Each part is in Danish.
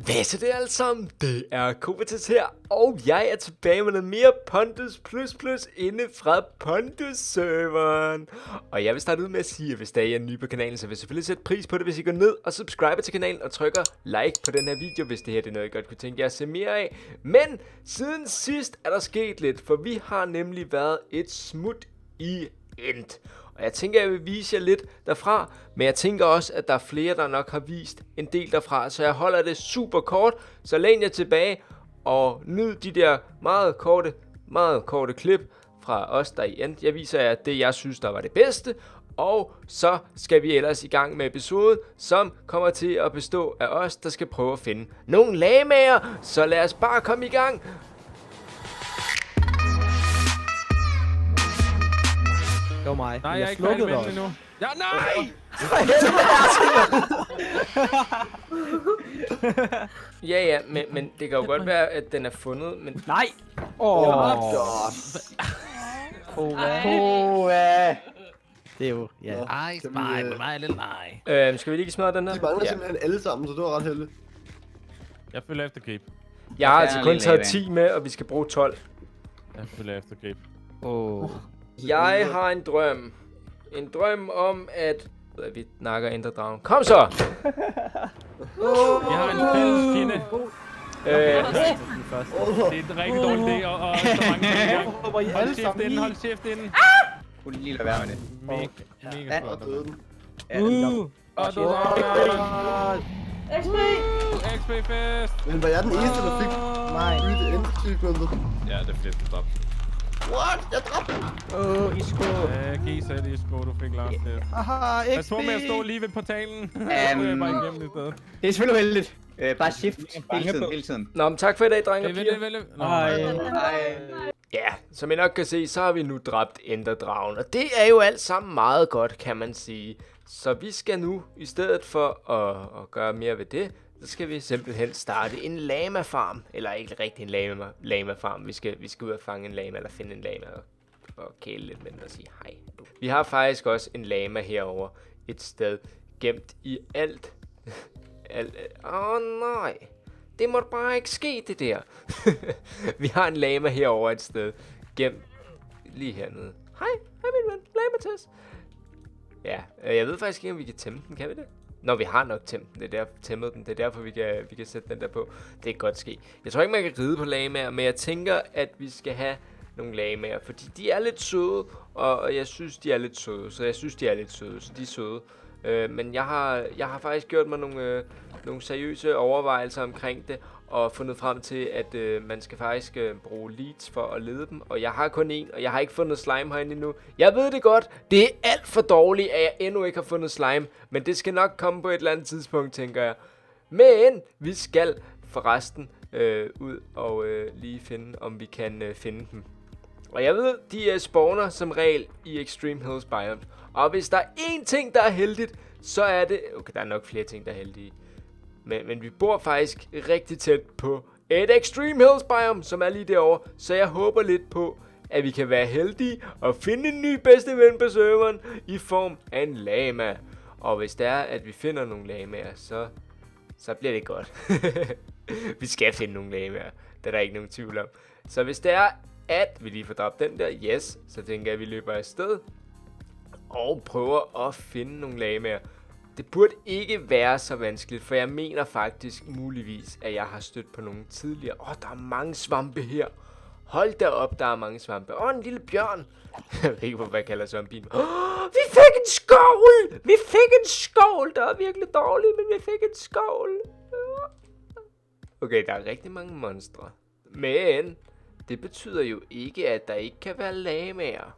Hvad så det alle sammen? Det er Kovatis her, og jeg er tilbage med noget mere Pondus Plus inde fra Pondus-serveren. Og jeg vil starte ud med at sige, at hvis der er ny på kanalen, så vil jeg selvfølgelig sætte pris på det, hvis I går ned og subscriber til kanalen og trykker like på den her video, hvis det her det er noget, I godt kunne tænke jer at se mere af. Men siden sidst er der sket lidt, for vi har nemlig været et smut i End. Og jeg tænker, jeg vil vise jer lidt derfra, men jeg tænker også, at der er flere, der nok har vist en del derfra, så jeg holder det super kort. Så læn jer tilbage og nyd de der meget korte klip fra os, der i End. Jeg viser jer det, jeg synes, der var det bedste. Og så skal vi ellers i gang med episoden, som kommer til at bestå af os, der skal prøve at finde nogle lamaer. Så lad os bare komme i gang. Det var mig. Nej, jeg er ikke færdig med endnu. Ja, nej! Ja, men det kan jo godt være, at den er fundet, men... Nej! Det er jo, ja. Ej, nej, men mig er lidt nej. Skal vi lige smadre den her? De mangler simpelthen alle sammen, så det var ret heldigt. Jeg følger efter grib. Jeg har altså kun taget 10 med, og vi skal bruge 12. Jeg følger efter grib. Jeg har en drøm. En drøm om, at... vi nakker Enderdragen. Kom så! Jeg har en fælles fjende. Det er en rigtig dårlig idé, og så mange ting. Hold chef inden, hold chef inden. Kunne lige lade være med det. Mega Og flot. døde den. Og du XP fest! Men var jeg den eneste, der fik bytte end-achievement? Ja, det er flest stop. What? Jeg dræbte den! Isko. Giv sig det, Isko, du fik lagt det. Haha, Pas på med at stå lige ved portalen. Så er jeg bare igennem i stedet. Det er selvfølgelig heldigt. Bare shift hele tiden. Nå, men tak for i dag, drenge og piger. Hej. Ja, som I nok kan se, så har vi nu dræbt Enderdragen. Og det er jo alt sammen meget godt, kan man sige. Så vi skal nu, i stedet for at gøre mere ved det, så skal vi simpelthen starte en lama-farm. Eller ikke rigtig en lama-farm. Vi skal ud og fange en lama, eller finde en lama og kæle lidt med den og sige hej. Vi har faktisk også en lama herover et sted, gemt i alt. Nej. Det må bare ikke ske, det der. Vi har en lama herover et sted, gemt lige hernede. Hej min ven, Lamatis. Ja, jeg ved faktisk ikke, om vi kan tæmme den, kan vi det? Nå, vi har nok tæmmet den, det er derfor vi kan sætte den der på. Det kan godt ske. Jeg tror ikke, man kan ride på lamaer, men jeg tænker, at vi skal have nogle lamaer, fordi de er lidt søde, og jeg synes, de er lidt søde, så de er søde. Men jeg har faktisk gjort mig nogle seriøse overvejelser omkring det, og fundet frem til, at man skal faktisk bruge leads for at lede dem. Og jeg har kun én, og jeg har ikke fundet slime herinde endnu. Jeg ved det godt, det er alt for dårligt, at jeg endnu ikke har fundet slime. Men det skal nok komme på et eller andet tidspunkt, tænker jeg. Men vi skal forresten ud og lige finde, om vi kan finde dem. Og jeg ved, de spawner som regel i Extreme Hills Biome. Og hvis der er én ting, der er heldigt, så er det... Okay, der er nok flere ting, der er heldige. Men vi bor faktisk rigtig tæt på et Extreme Hills Biome, som er lige derovre. Så jeg håber lidt på, at vi kan være heldige og finde en ny bedste ven på serveren i form af en lama. Og hvis det er, at vi finder nogle lamaer, så bliver det godt. Vi skal finde nogle lamaer. Det er der ikke nogen tvivl om. Så hvis det er, at vi lige får dræbt den der, yes, så tænker jeg, at vi løber afsted og prøver at finde nogle lamaer. Det burde ikke være så vanskeligt, for jeg mener faktisk muligvis, at jeg har stødt på nogle tidligere. Der er mange svampe her. Hold da op, der er mange svampe. En lille bjørn. Jeg ved ikke, hvad jeg kalder sådan en bil. Vi fik en skovl! Vi fik en skovl! Det er virkelig dårligt, men vi fik en skovl. Okay, der er rigtig mange monstre. Men det betyder jo ikke, at der ikke kan være lamaer.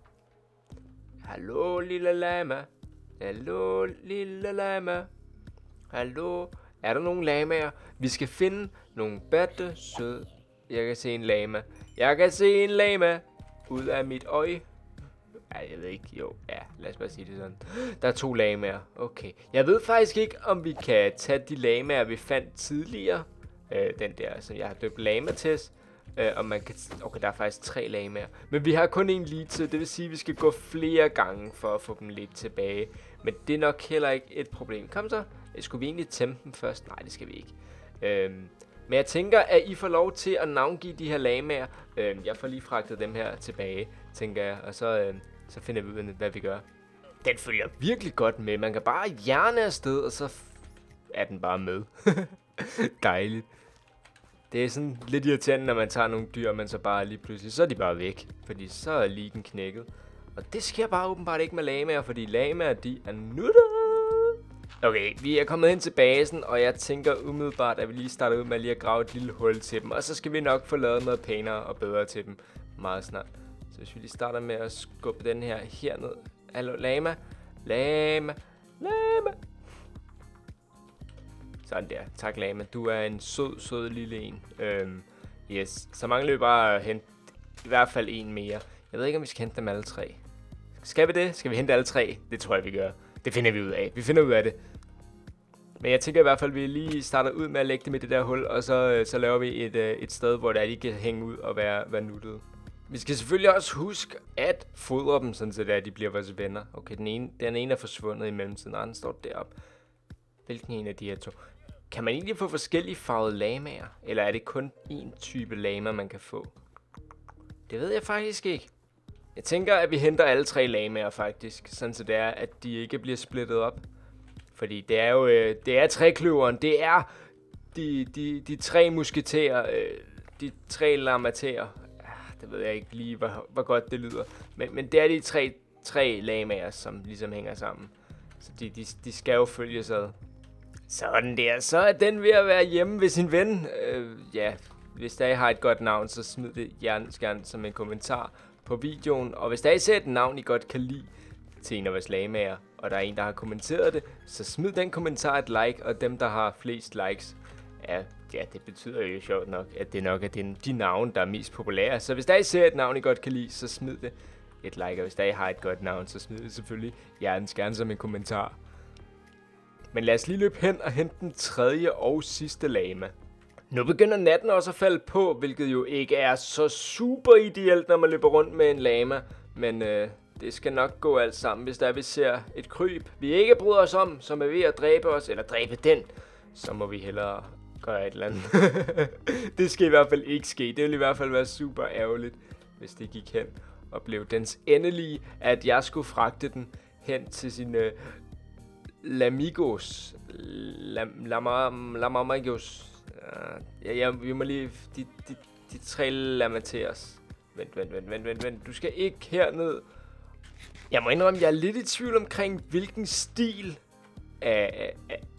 Hallo, lille lama. Hallo, lille lama. Hallo. Er der nogle lamaer? Vi skal finde nogle batte søde. Jeg kan se en lama. Jeg kan se en lama. Ud af mit øje. Ej, jeg ved ikke. Jo, ja. Lad os bare sige det sådan. Der er 2 lamaer. Okay. Jeg ved faktisk ikke, om vi kan tage de lamaer, vi fandt tidligere. Den der, som jeg har døbt Lamatis. Og man kan... Okay, der er faktisk 3 lamaer. Men vi har kun en lead til. Det vil sige, at vi skal gå flere gange for at få dem lidt tilbage. Men det er nok heller ikke et problem. Kom så. Skulle vi egentlig tæmme dem først? Nej, det skal vi ikke. Men jeg tænker, at I får lov til at navngive de her lamaer. Jeg får lige fragtet dem her tilbage, tænker jeg. Og så finder vi ud af, hvad vi gør. Den følger virkelig godt med. Man kan bare hjerne afsted, og så er den bare med. Dejligt. Det er sådan lidt irriterende, når man tager nogle dyr, men så bare lige pludselig, så er de bare væk. Fordi så er ligen knækket. Og det sker bare åbenbart ikke med lamaer, fordi lamaer, de er nuttede. Okay, vi er kommet hen til basen, og jeg tænker umiddelbart, at vi lige starter ud med lige at grave et lille hul til dem. Og så skal vi nok få lavet noget pænere og bedre til dem meget snart. Så hvis vi lige starter med at skubbe den her herned. Hallo, lama. Lama. Lama. Sådan der. Tak, lama. Du er en sød lille en. Yes. Så mangler vi bare at hente i hvert fald en mere. Jeg ved ikke, om vi skal hente dem alle 3. Skal vi det? Skal vi hente alle 3? Det tror jeg, vi gør. Det finder vi ud af. Vi finder ud af det. Men jeg tænker i hvert fald, at vi lige starter ud med at lægge dem i det der hul, og så laver vi et sted, hvor de kan hænge ud og være nuttede. Vi skal selvfølgelig også huske at fodre dem, sådan så de bliver vores venner. Okay, den ene er forsvundet i mellemtiden, og den står deroppe. Hvilken en af de her 2? Kan man egentlig få forskellige farvede lamaer? Eller er det kun én type lama, man kan få? Det ved jeg faktisk ikke. Jeg tænker, at vi henter alle 3 lamaer faktisk, sådan så det er, at de ikke bliver splittet op. Fordi det er jo, det er trekløveren, det er de 3 musketerer, de 3 lamaterer. Det ved jeg ikke lige, hvor godt det lyder. Men det er de 3 lamaer, som ligesom hænger sammen. Så de skal jo følges ad. Sådan der, så er den ved at være hjemme ved sin ven. Ja, hvis der har et godt navn, så smid det gerne som en kommentar på videoen. Og hvis der ser et navn, I godt kan lide til en af vores lamaer, og der er en, der har kommenteret det, så smid den kommentar et like, og dem, der har flest likes, ja, det betyder jo sjovt nok, at det nok er de navne, der er mest populære. Så hvis der ser et navn, I godt kan lide, så smid det et like, og hvis der har et godt navn, så smid det selvfølgelig gerne som en kommentar. Men lad os lige løbe hen og hente den 3. og sidste lama. Nu begynder natten også at falde på, hvilket jo ikke er så super ideelt, når man løber rundt med en lama. Men det skal nok gå alt sammen, hvis vi ser et kryb, vi ikke bryder os om, som er ved at dræbe os, eller dræbe den, så må vi hellere gøre et eller andet. Det skal i hvert fald ikke ske. Det vil i hvert fald være super ærgerligt, hvis det gik hen og blev dens endelige, at jeg skulle fragte den hen til sine lamigos. Lamamigos. Ja, vi må lige... De 3 lamateers. Vent. Du skal ikke herned. Jeg må indrømme, jeg er lidt i tvivl omkring, hvilken stil af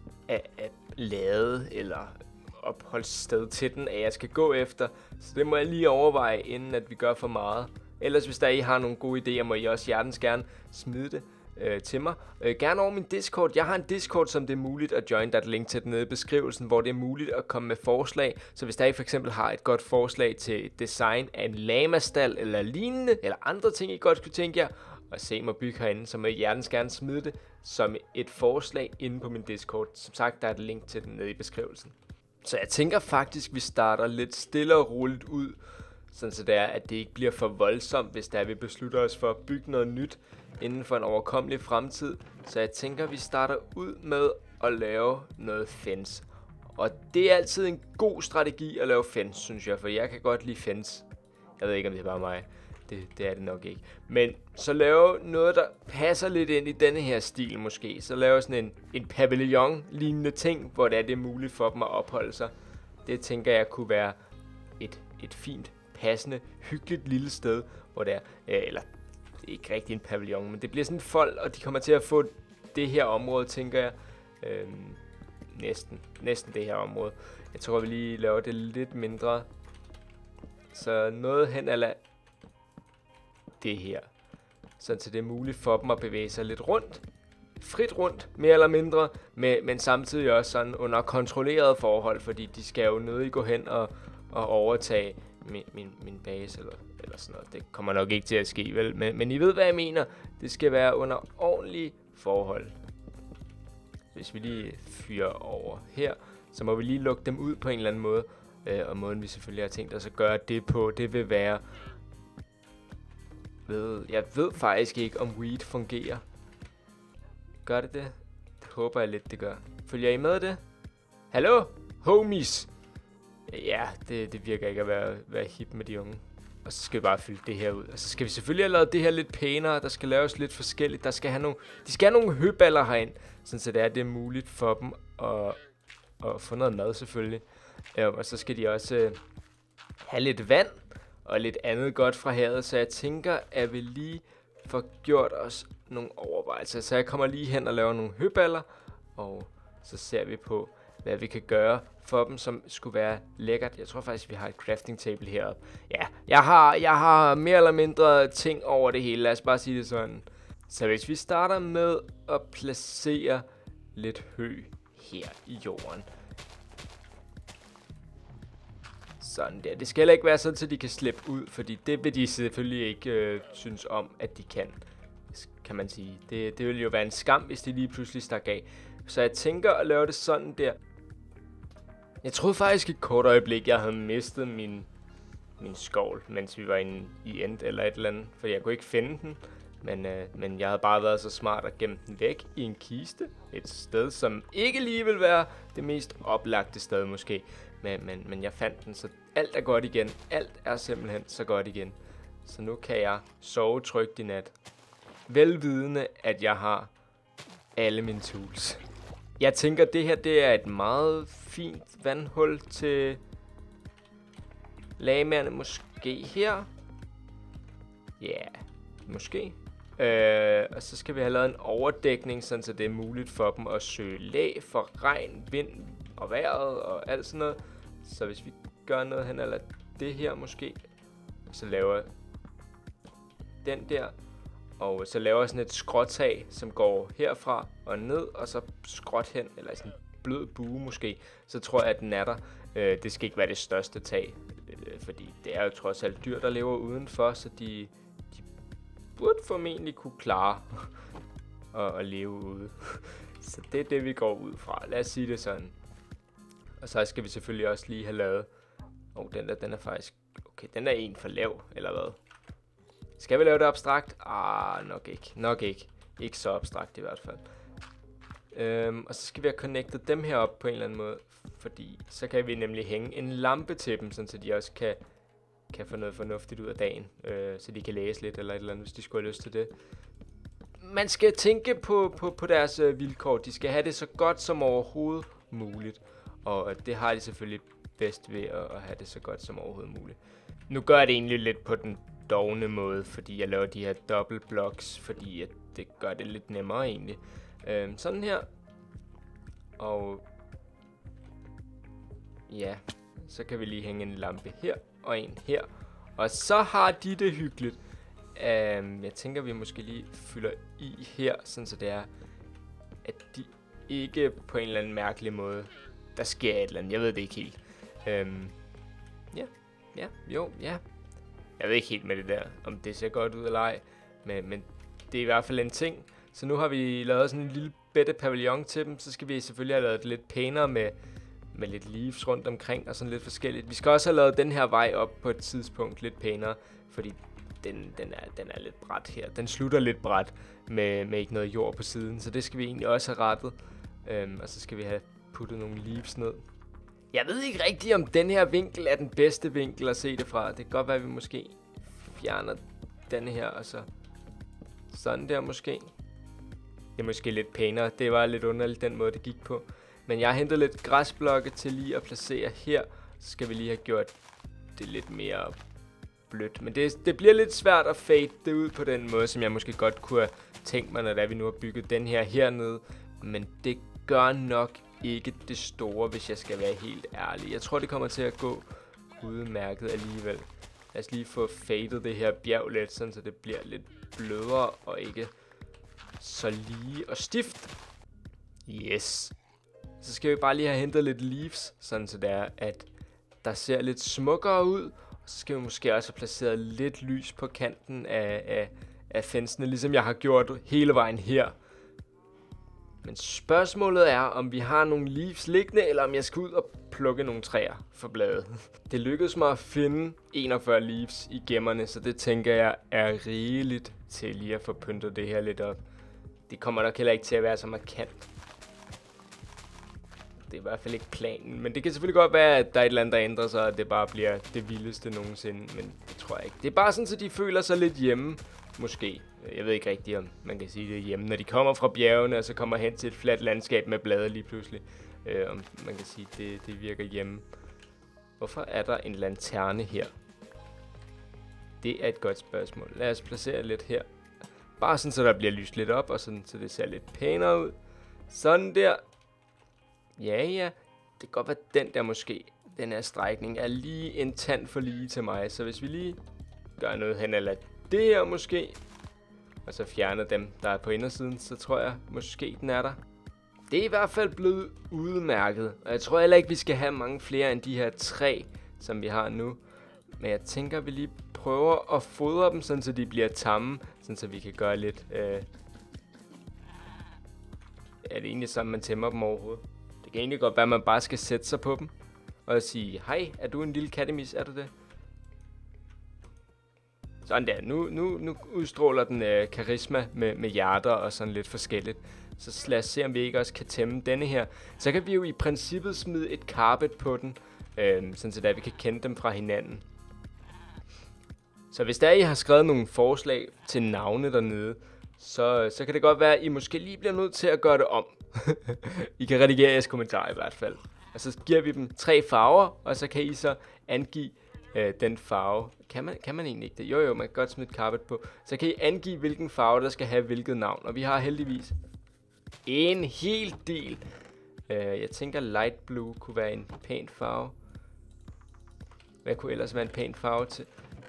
lade eller opholdssted til den, at jeg skal gå efter. Så det må jeg lige overveje, inden at vi gør for meget. Ellers, hvis der I har nogle gode idéer, må I også hjertens gerne smide det til mig. Gerne over min Discord. Jeg har en Discord, som det er muligt at join. Der er et link til den nede i beskrivelsen, hvor det er muligt at komme med forslag. Så hvis der I for eksempel har et godt forslag til et design af en lamastal eller lignende, eller andre ting, I godt kunne tænke jer at se mig bygge herinde, så må I hjertens gerne smide det som et forslag inde på min Discord. Som sagt, der er et link til den nede i beskrivelsen. Så jeg tænker faktisk, vi starter lidt stille og roligt ud, sådan så det er, at det ikke bliver for voldsomt, hvis der vi beslutter os for at bygge noget nyt inden for en overkommelig fremtid. Så jeg tænker, vi starter ud med at lave noget fence. Og det er altid en god strategi at lave fence, synes jeg, for jeg kan godt lide fence. Jeg ved ikke, om det er bare mig. Det er det nok ikke. Men så lave noget, der passer lidt ind i denne her stil måske. Så lave sådan en pavillon-lignende ting, hvor det er muligt for dem at opholde sig. Det tænker jeg kunne være et fint, passende, hyggeligt lille sted, hvor det er, eller ikke rigtig en pavillon, men det bliver sådan en fold, og de kommer til at få det her område, tænker jeg. Næsten det her område. Jeg tror, vi lige laver det lidt mindre. Så noget hen eller det her. Så det er muligt for dem at bevæge sig lidt rundt. Frit rundt, mere eller mindre. Men samtidig også sådan under kontrolleret forhold, fordi de skal jo nødig gå hen og overtage min base eller sådan noget. Det kommer nok ikke til at ske, vel? Men I ved, hvad jeg mener. Det skal være under ordentlige forhold. Hvis vi lige fyrer over her, så må vi lige lukke dem ud på en eller anden måde. Og måden vi selvfølgelig har tænkt os at gøre det på, det vil være... Jeg ved faktisk ikke, om weed fungerer. Gør det det? Det håber jeg lidt, det gør. Følger I med det? Hallo? homies. Ja, det virker ikke at være hip med de unge. Og så skal vi bare fylde det her ud. Og så skal vi selvfølgelig have lavet det her lidt pænere. Der skal laves lidt forskelligt. De skal have nogle høballer herind. Sådan så det er muligt for dem at få noget mad selvfølgelig. Og så skal de også have lidt vand og lidt andet godt fra havet. Så jeg tænker, at vi lige får gjort os nogle overvejelser. Så jeg kommer lige hen og laver nogle høballer. Og så ser vi på, hvad vi kan gøre for dem, som skulle være lækkert. Jeg tror faktisk, vi har et crafting table heroppe. Ja, jeg har mere eller mindre ting over det hele. Lad os bare sige det sådan. Så hvis vi starter med at placere lidt hø her i jorden. Sådan der. Det skal heller ikke være sådan, så de kan slippe ud, fordi det vil de selvfølgelig ikke synes om, at de kan man sige. Det vil jo være en skam, hvis de lige pludselig stak af. Så jeg tænker at lave det sådan der. Jeg troede faktisk et kort øjeblik, jeg havde mistet min skovl, mens vi var inde i End eller et eller andet. Fordi jeg kunne ikke finde den. Men jeg havde bare været så smart at gemme den væk i en kiste. Et sted, som ikke lige vil være det mest oplagte sted måske. Men jeg fandt den, så alt er godt igen. Alt er simpelthen så godt igen. Så nu kan jeg sove trygt i nat. Velvidende, at jeg har alle mine tools. Jeg tænker, det her det er et meget fint vandhul til lamaerne. Måske her. Ja, yeah, måske. Og så skal vi have lavet en overdækning, sådan så det er muligt for dem at søge læ for regn, vind og vejret og alt sådan noget. Så hvis vi gør noget hen eller det her måske, så laver jeg den der. Og så laver jeg sådan et skråtag, som går herfra og ned, og så skråt hen, eller sådan en blød bue måske. Så tror jeg, at den er der. Det skal ikke være det største tag, fordi det er jo trods alt dyr, der lever udenfor, så de burde formentlig kunne klare at leve ude. Så det er det, vi går ud fra. Lad os sige det sådan. Og så skal vi selvfølgelig også lige have lavet... den er faktisk... Okay, den er en for lav, eller hvad? Skal vi lave det abstrakt? Nok ikke. Ikke så abstrakt i hvert fald. Og så skal vi have connectet dem her op på en eller anden måde. Fordi så kan vi nemlig hænge en lampe til dem, så de også kan få noget fornuftigt ud af dagen. Så de kan læse lidt eller et eller andet, hvis de skulle have lyst til det. Man skal tænke på deres vilkår. De skal have det så godt som overhovedet muligt. Og det har de selvfølgelig bedst ved at have det så godt som overhovedet muligt. Nu gør jeg det egentlig lidt på den dovne måde, fordi jeg laver de her double blocks, fordi at det gør det lidt nemmere egentlig. Sådan her. Og ja, så kan vi lige hænge en lampe her og en her. Og så har de det hyggeligt. Jeg tænker, vi måske lige fylder i her, sådan så det er, at de ikke på en eller anden mærkelig måde, der sker et eller andet. Jeg ved det ikke helt. Ja. Jeg ved ikke helt med det der, om det ser godt ud eller ej. Men det er i hvert fald en ting. Så nu har vi lavet sådan en lille bitte pavillon til dem. Så skal vi selvfølgelig have lavet det lidt pænere med lidt leaves rundt omkring og sådan lidt forskelligt. Vi skal også have lavet den her vej op på et tidspunkt lidt pænere, fordi den er lidt brat her. Den slutter lidt brat med ikke noget jord på siden, så det skal vi egentlig også have rettet. Og så skal vi have puttet nogle leaves ned. Jeg ved ikke rigtigt, om den her vinkel er den bedste vinkel at se det fra. Det kan godt være, at vi måske fjerner denne her, og så sådan der måske. Det er måske lidt pænere. Det var lidt underligt, den måde, det gik på. Men jeg har hentet lidt græsblokke til lige at placere her. Så skal vi lige have gjort det lidt mere blødt. Men det bliver lidt svært at fade det ud på den måde, som jeg måske godt kunne have tænkt mig, når vi nu har bygget den her hernede. Men det gør nok ikke det store, hvis jeg skal være helt ærlig. Jeg tror, det kommer til at gå udmærket alligevel. Lad os lige få fadet det her bjerg lidt, sådan så det bliver lidt blødere og ikke så lige og stift. Yes. Så skal vi bare lige have hentet lidt leaves, sådan så det er, at der ser lidt smukkere ud. Og så skal vi måske også have placeret lidt lys på kanten af fensene, ligesom jeg har gjort hele vejen her. Men spørgsmålet er, om vi har nogle leaves liggende, eller om jeg skal ud og plukke nogle træer for bladet. Det lykkedes mig at finde 41 leaves i gemmerne, så det tænker jeg er rigeligt til lige at få pyntet det her lidt op. Det kommer nok heller ikke til at være så markant. det er i hvert fald ikke planen. Men det kan selvfølgelig godt være, at der er et eller andet, der ændrer sig, og det bare bliver det vildeste nogensinde. Men det tror jeg ikke. Det er bare sådan, så de føler sig lidt hjemme, måske. Jeg ved ikke rigtigt, om man kan sige det hjemme. Når de kommer fra bjergene, og så kommer hen til et fladt landskab med blade lige pludselig. Om man kan sige, det virker hjemme. Hvorfor er der en lanterne her? Det er et godt spørgsmål. Lad os placere lidt her. Bare sådan, så der bliver lyst lidt op, og sådan, så det ser lidt pænere ud. Sådan der. Ja. Det kan godt være den der måske. Den her strækning er lige en tand for lige til mig. Så hvis vi lige gør noget hen eller det her måske, og så fjerner dem, der er på indersiden, så tror jeg måske den er der. Det er i hvert fald blevet udmærket. Og jeg tror heller ikke, vi skal have mange flere end de her 3, som vi har nu. Men jeg tænker, vi lige prøver at fodre dem, sådan så de bliver tamme. Sådan så vi kan gøre lidt... Er det egentlig sådan, man tæmmer dem overhovedet? Det kan egentlig godt være, at man bare skal sætte sig på dem. Og sige, hej, er du en lille kattemis? Er du det? Sådan der. Nu udstråler den karisma med hjerter og sådan lidt forskelligt. Så lad os se, om vi ikke også kan tæmme denne her. Så kan vi jo i princippet smide et carpet på den. Sådan så vi kan kende dem fra hinanden. Så hvis der I har skrevet nogle forslag til navne dernede, så kan det godt være, at I måske lige bliver nødt til at gøre det om. I kan redigere jeres kommentarer i hvert fald. Og så giver vi dem 3 farver, og så kan I så angive den farve. Kan man egentlig ikke det? Jo, man kan godt smide et carpet på. Så kan I angive, hvilken farve, der skal have hvilket navn. Og vi har heldigvis en hel del. Jeg tænker, light blue kunne være en pæn farve. Hvad kunne ellers være en pæn farve til?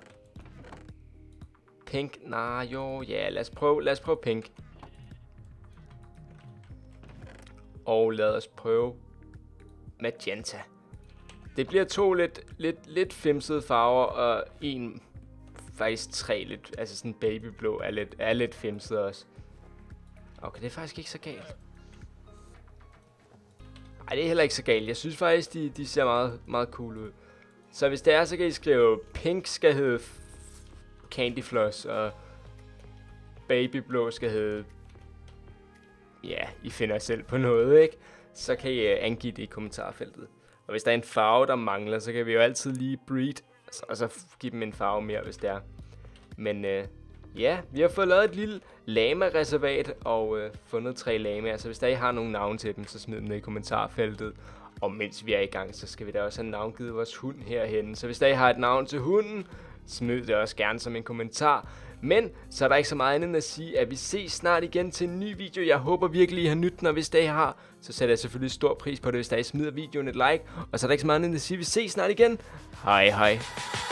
Pink? Nej, lad os prøve pink. Og lad os prøve magenta. Det bliver 2 lidt femsede farver, og faktisk 3 lidt, altså sådan babyblå er lidt femset også. Okay, det er faktisk ikke så galt. Ej, det er heller ikke så galt. Jeg synes faktisk, de ser meget, meget cool ud. Så hvis det er, så kan I skrive, pink skal hedde Candy Floss, og babyblå skal hedde... Ja, I finder selv på noget, ikke? Så kan I angive det i kommentarfeltet. Og hvis der er en farve, der mangler, så kan vi jo altid lige breed, og så give dem en farve mere, hvis det er. Men ja, vi har fået lavet et lille lama-reservat og fundet 3 lamaer. Så hvis der I har nogle navne til dem, så smid dem ned i kommentarfeltet. Og mens vi er i gang, så skal vi da også have navngivet vores hund herhenne. Så hvis der I har et navn til hunden, smid det også gerne som en kommentar. Men så er der ikke så meget andet end at sige, at vi ses snart igen til en ny video. Jeg håber virkelig, I har nydt den, og hvis der I har, så sætter jeg selvfølgelig stor pris på det, hvis der I smider videoen et like. Og så er der ikke så meget andet end at sige, at vi ses snart igen. Hej hej.